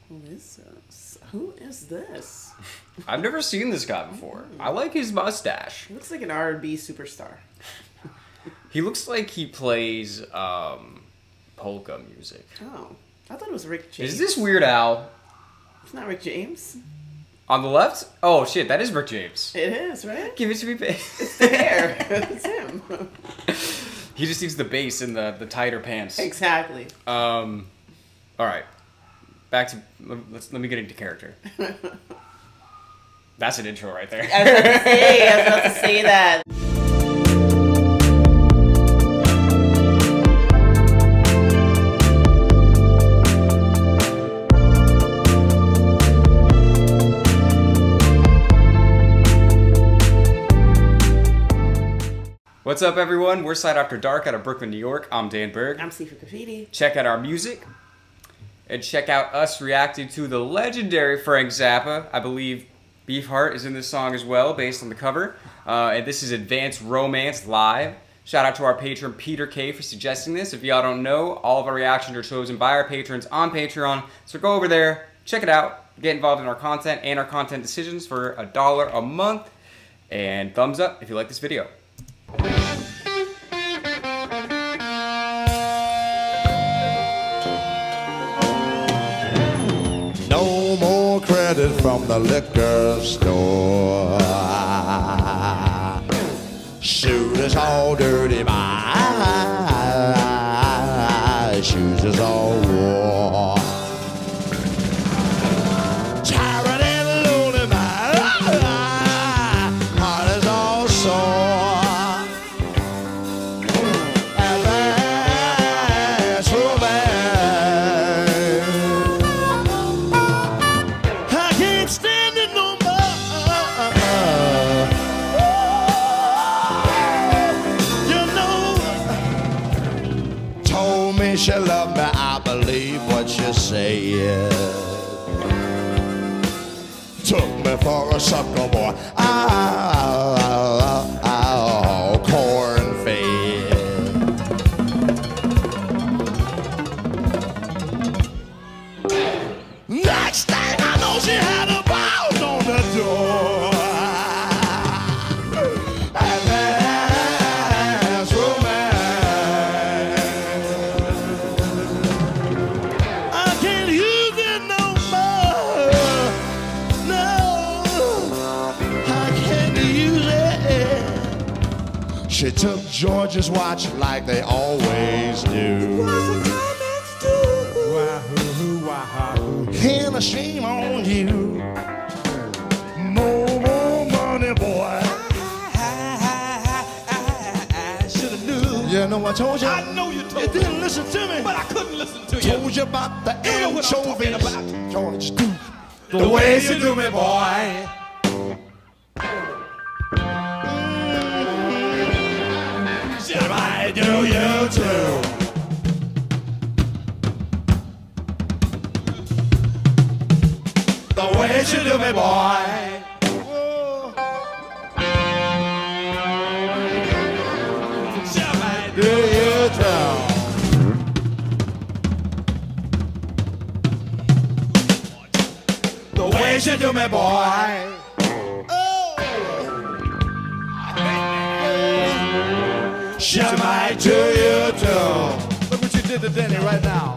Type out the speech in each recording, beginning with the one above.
Who is this? Who is this? I've never seen this guy before. I like his mustache. He looks like an R&B superstar. He looks like he plays polka music. Oh, I thought it was Rick James. Is this Weird Al? It's not Rick James. On the left? Oh shit, that is Rick James. It is, right? Give it to me, babe. It's the hair. It's him. He just needs the bass and the tighter pants. Exactly. All right. Back to let me get into character. That's an intro right there. I was about to say that. What's up, everyone? We're Side After Dark out of Brooklyn, New York. I'm Dan Berg. I'm Sifa Graffiti. Check out our music. And check out us reacting to the legendary Frank Zappa. I believe Beefheart is in this song as well, based on the cover. And this is Advanced Romance Live. Shout out to our patron, Peter K, for suggesting this. If y'all don't know, all of our reactions are chosen by our patrons on Patreon. So go over there, check it out, get involved in our content and our content decisions for $1 a month. And thumbs up if you like this video. No more credit from the liquor store. Suit is all dirty, my shoes is all worn. Tired and lonely, my heart is all sore. And that's romance. I can't stand it no more. You know, told me she loved me, I believe what she said. Took me for a sucker boy, corn-fed. Next thing I know, she had a bound on the door. And that's romance. I can't use it no more. No, I can't use it. She took George's watch like they always do. And a shame on you. More money, boy. I should have knew. You know I told you. I know you told me. You didn't listen to me. But I couldn't listen to you. Told you about the You know what I'm talking anchovies. about. George, do the way you do me, boy. Should I do you too? The way you do me, boy. Shall I do you too? The way you do me, boy. Shall I do you too? Look what you did to Denny right now.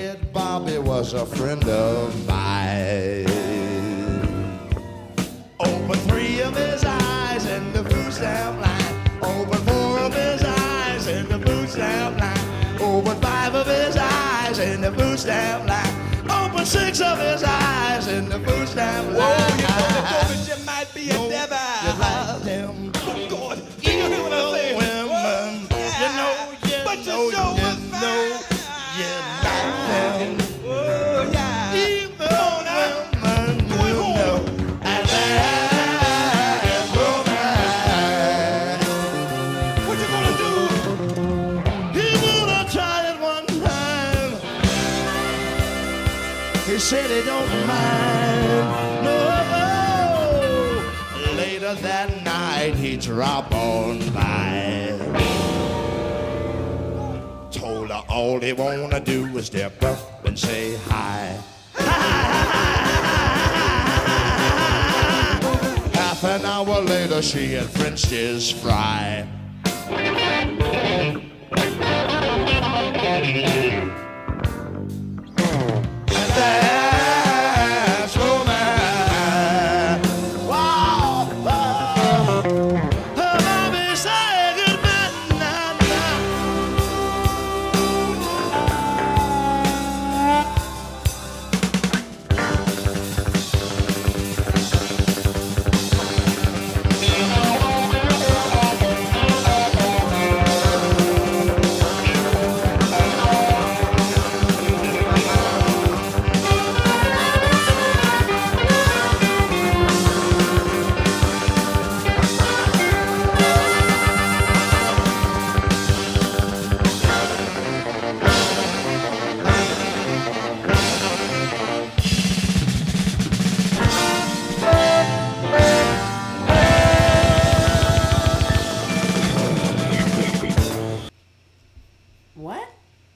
said Bobby was a friend of mine. Open 3 of his eyes in the food stamp line. Open 4 of his eyes in the food stamp line. Open 5 of his eyes in the food stamp line. Open 6 of his eyes in the food stamp line. Whoa, you know that you might be a devil. You like them. Oh, God. You hear what I'm saying? Women, But you sure was fine. you like them. Oh, yeah. Even Come on now. women, Going you home. know, and that's woman. What you gonna do? He wanna try it one time. He said he don't mind. No. Later that night he dropped on by. Told her all he wanna do is step up and say hi. Half an hour later she had Frenched his fry. And that's woman. Wow. Her mommy said goodbye now. What?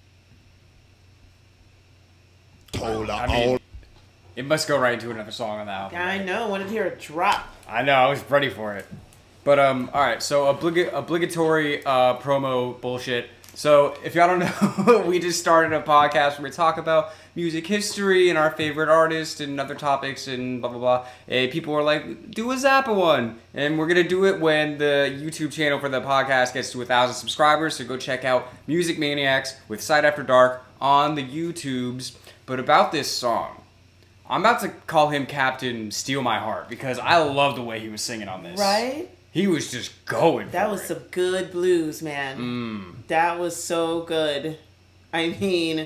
Told her I mean, all. it must go right into another song on the album. I know. Wanted to hear a drop. I know, I was ready for it. But all right, so obligatory promo bullshit. So if y'all don't know, we just started a podcast where we talk about music history and our favorite artists and other topics and blah blah blah. And people were like, do a Zappa one, and we're gonna do it when the YouTube channel for the podcast gets to 1,000 subscribers. So go check out Music Maniacs with Sight After Dark on the YouTubes. But about this song, I'm about to call him Captain Steal My Heart because I love the way he was singing on this. Right? He was just going That for was it. some good blues, man. That was so good. I mean,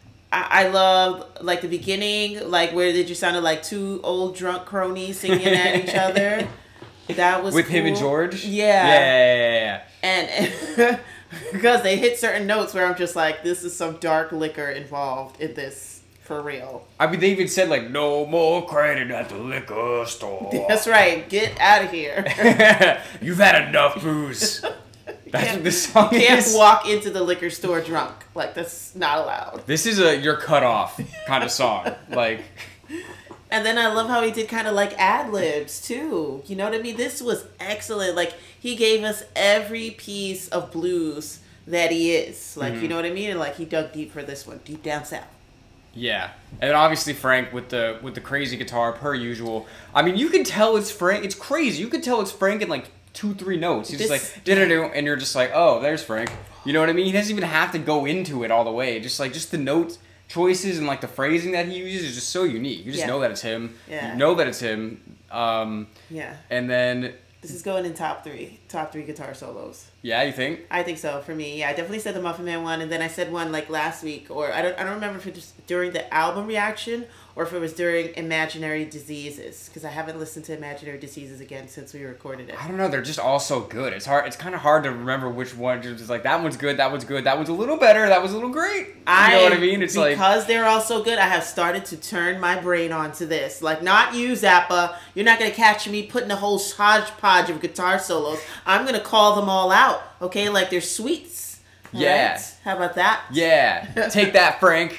I love like the beginning, like where they just sounded like 2 old drunk cronies singing at each other. That was With cool. him and George? Yeah. Yeah. And because they hit certain notes where I'm just like, this is some dark liquor involved in this. For real. I mean, they even said, like, no more credit at the liquor store. That's right. Get out of here. You've had enough booze. That's what this song Can't is. walk into the liquor store drunk. Like, that's not allowed. This is a you're cut off kind of song. Like, And then I love how he did kind of like ad-libs, too. You know what I mean? This was excellent. Like, he gave us every piece of blues that he is. Like, you know what I mean? And, like, he dug deep for this one. Deep down south. yeah. And then obviously Frank with the crazy guitar per usual. I mean, you can tell it's Frank. It's crazy. You can tell it's Frank in like 2-3 notes. He's just like do, and you're just like, oh, there's Frank. You know what I mean? He doesn't even have to go into it all the way. Just the note choices and like the phrasing that he uses is just so unique. You just know that it's him. Yeah. You know that it's him. Yeah. And then This is going in top three guitar solos. yeah, you think? I think so for me. Yeah, I definitely said the Muffin Man one, and then I said one like last week, or I don't remember if it was during the album reaction or if it was during Imaginary Diseases, because I haven't listened to Imaginary Diseases again since we recorded it. I don't know. They're just all so good. It's hard. It's kind of hard to remember which one. Just like that one's good. That one's good. That one's a little better. That was a little great. You know what I mean? It's because they're all so good, I have started to turn my brain onto this. Like, not you, Zappa. You're not gonna catch me putting a whole hodgepodge of guitar solos. I'm gonna call them all out. Okay, like they're sweets. Yeah. Right? How about that? Yeah. Take that, Frank.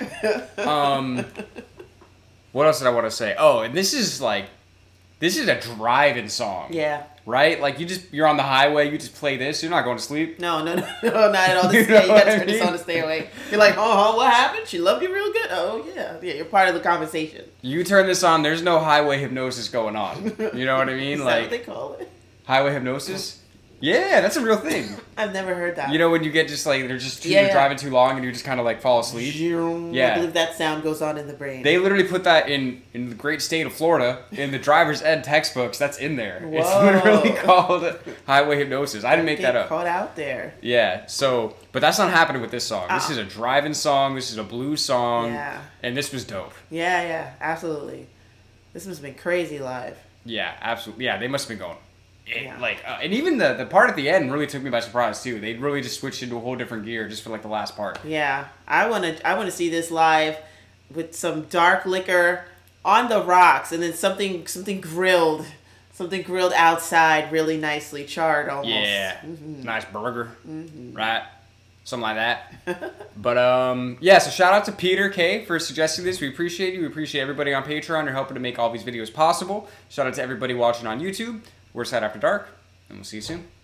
What else did I want to say? Oh, and this is a drive-in song. Yeah. right? Like you're on the highway, you just play this, you're not going to sleep. No, not at all. You gotta turn this on to stay awake. You're like, oh, what happened? She loved you real good? Oh, yeah. Yeah, you're part of the conversation. You turn this on, there's no highway hypnosis going on. You know what I mean? Is like that what they call it? Highway hypnosis? Yeah, that's a real thing. I've never heard that. You know when you get just like, you're driving too long and you just kind of like fall asleep? Yeah. I believe that sound goes on in the brain. They literally put that in the great state of Florida, in the driver's ed textbooks, that's in there. Whoa. It's literally called highway hypnosis. I didn't make that up. Caught out there. Yeah, so, but that's not happening with this song. This is a driving song, this is a blues song, and this was dope. Yeah, absolutely. This must have been crazy live. Yeah, absolutely. Yeah, they must have been going. Like, and even the part at the end really took me by surprise too. They really just switched into a whole different gear just for like the last part. Yeah, I wanna see this live with some dark liquor on the rocks, and then something grilled outside, really nicely charred almost. Yeah, nice burger, right? Something like that. But yeah. So shout out to Peter K for suggesting this. We appreciate you. We appreciate everybody on Patreon. You're helping to make all these videos possible. Shout out to everybody watching on YouTube. We're S.A.D After Dark, and we'll see you soon.